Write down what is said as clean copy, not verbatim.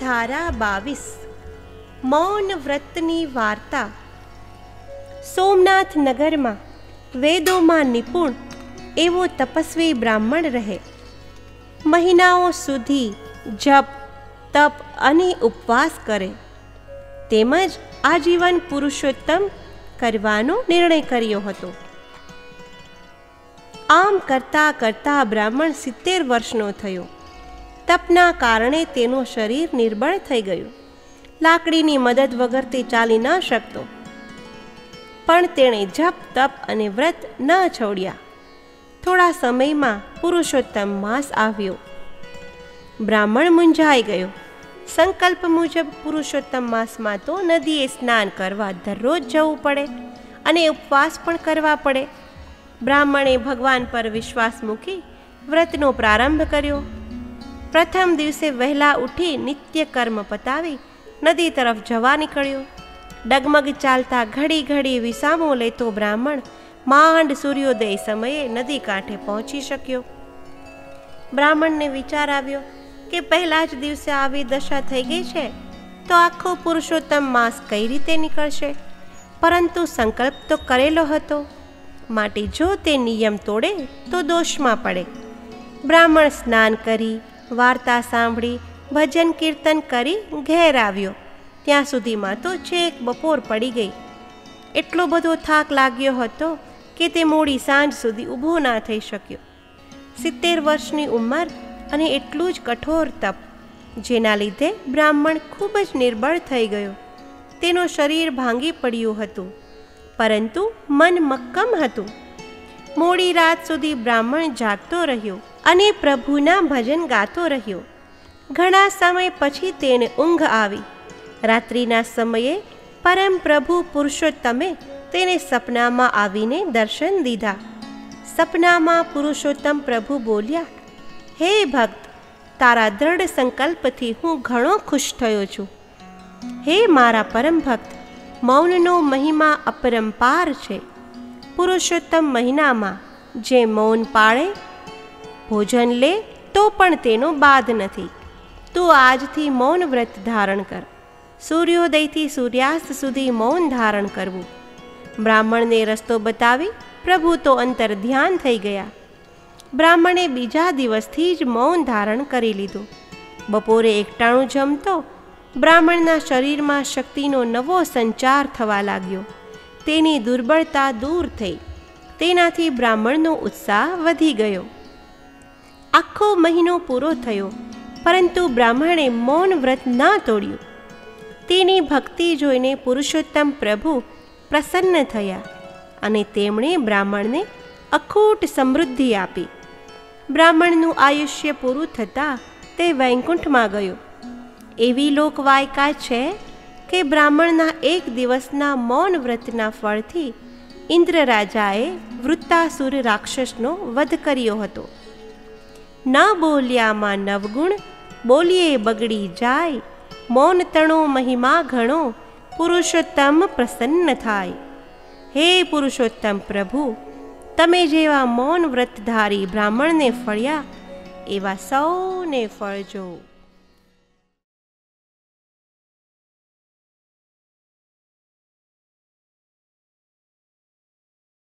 ધારા 22 મૌન વ્રતની વાર્તા। સોમનાથ નગરમાં વેદોમાં નિપુણ એવો તપસ્વી બ્રાહ્મણ રહે। મહિનાઓ સુધી જપ તપ અને ઉપવાસ કરે, તેમજ આજીવન પુરુષોત્તમ કરવાનો નિર્ણય કર્યો હતો। આમ કરતા કરતા બ્રાહ્મણ 70 વર્ષનો થયો। તપના કારણે તેનું શરીર નિર્બળ થઈ ગયું। લાકડીની મદદ વગર તે ચાલી ન શકતો, પણ તેણે જપ તપ અને વ્રત ન છોડ્યા। થોડા સમયમાં પુરુષોત્તમ માસ આવ્યો। બ્રાહ્મણ મૂંઝાઈ ગયો। સંકલ્પ મુજબ પુરુષોત્તમ માસમાં તો નદીએ સ્નાન કરવા દરરોજ જવું પડે અને ઉપવાસ પણ કરવા પડે। બ્રાહ્મણે ભગવાન પર વિશ્વાસ મૂકી વ્રતનો પ્રારંભ કર્યો। પ્રથમ દિવસે વહેલા ઉઠી નિત્ય કર્મ પતાવી નદી તરફ જવા નીકળ્યો। ડગમગ ચાલતા ઘડી ઘડી વિસામો લેતો બ્રાહ્મણ માંડ સૂર્યોદય સમયે નદી કાંઠે પહોંચી શક્યો। બ્રાહ્મણને વિચાર આવ્યો કે પહેલા જ દિવસે આવી દશા થઈ ગઈ છે તો આખો પુરુષોત્તમ માસ કઈ રીતે નીકળશે? પરંતુ સંકલ્પ તો કરેલો હતો, માટે જો તે નિયમ તોડે તો દોષમાં પડે। બ્રાહ્મણ સ્નાન કરી, વાર્તા સાંભળી, ભજન કીર્તન કરી ઘેર આવ્યો। ત્યાં સુધીમાં તો છેક બપોર પડી ગઈ। એટલો બધો થાક લાગ્યો હતો કે તે મોડી સાંજ સુધી ઊભો ના થઈ શક્યો। 70 વર્ષની ઉંમર અને એટલું જ કઠોર તપ, જેના લીધે બ્રાહ્મણ ખૂબ જ નિર્બળ થઈ ગયો। તેનું શરીર ભાંગી પડ્યું હતું, પરંતુ મન મક્કમ હતું। મોડી રાત સુધી બ્રાહ્મણ જાગતો રહ્યો અને પ્રભુના ભજન ગાતો રહ્યો। ઘણા સમય પછી તેને ઊંઘ આવી। રાત્રિના સમયે પરમ પ્રભુ પુરુષોત્તમે તેને સપનામાં આવીને દર્શન દીધા। સપનામાં પુરુષોત્તમ પ્રભુ બોલ્યા, હે ભક્ત, તારા દ્રઢ સંકલ્પથી હું ઘણો ખુશ થયો છું। હે મારા પરમ ભક્ત, મૌનનો મહિમા અપરંપાર છે। પુરુષોત્તમ મહિનામાં જે મૌન પાળે, ભોજન લે તો પણ તેનો બાદ નથી। તું આજથી મૌન વ્રત ધારણ કર। સૂર્યોદયથી સૂર્યાસ્ત સુધી મૌન ધારણ કરવું। બ્રાહ્મણને રસ્તો બતાવી પ્રભુ તો અંતર ધ્યાન થઈ ગયા। બ્રાહ્મણે બીજા દિવસથી જ મૌન ધારણ કરી લીધું। બપોરે એકટાણું જમતો બ્રાહ્મણના શરીરમાં શક્તિનો નવો સંચાર થવા લાગ્યો। તેની દુર્બળતા દૂર થઈ। તેનાથી બ્રાહ્મણનો ઉત્સાહ વધી ગયો। આખો મહિનો પૂરો થયો, પરંતુ બ્રાહ્મણે મૌન વ્રત ન તોડ્યું। તેની ભક્તિ જોઈને પુરુષોત્તમ પ્રભુ પ્રસન્ન થયા અને તેમણે બ્રાહ્મણને અખૂટ સમૃદ્ધિ આપી। બ્રાહ્મણનું આયુષ્ય પૂરું થતાં તે વૈકુંઠમાં ગયો। એવી લોકવાયકા છે કે બ્રાહ્મણના એક દિવસના મૌન વ્રતના ફળથી ઇન્દ્ર રાજાએ વૃત્તાસુર રાક્ષસનો વધ કર્યો હતો। ન બોલ્યામાં નવગુણ, બોલીએ બગડી જાય। મૌન તણો મહિમા ઘણો, પુરુષોત્તમ પ્રસન્ન થાય। હે પુરુષોત્તમ પ્રભુ, તમે જેવા મૌન વ્રતધારી બ્રાહ્મણને ફળ્યા, એવા સૌને ફળજો।